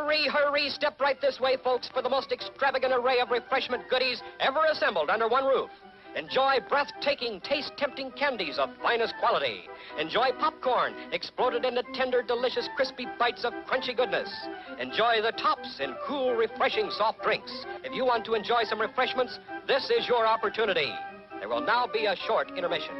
Hurry, hurry, step right this way, folks, for the most extravagant array of refreshment goodies ever assembled under one roof. Enjoy breathtaking, taste-tempting candies of finest quality. Enjoy popcorn, exploded into tender, delicious, crispy bites of crunchy goodness. Enjoy the tops in cool, refreshing soft drinks. If you want to enjoy some refreshments, this is your opportunity. There will now be a short intermission.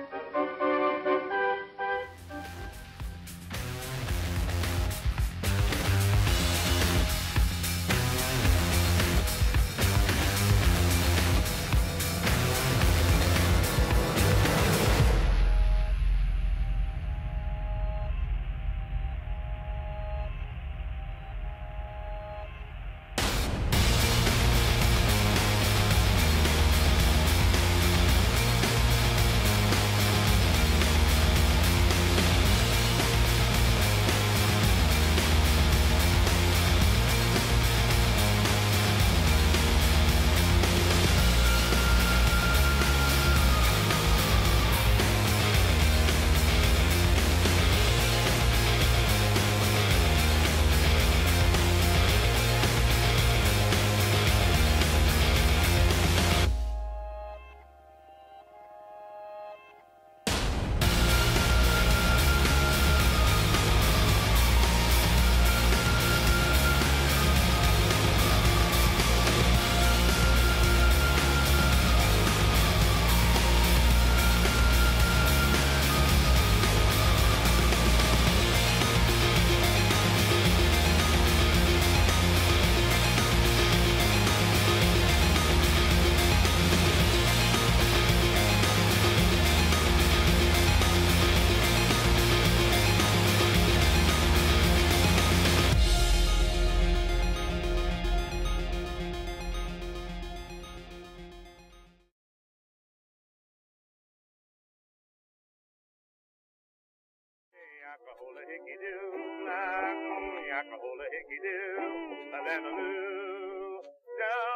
Yakka-hola hickey-doo, black, yakka-hola hickey-doo, a-len-a-loo. Down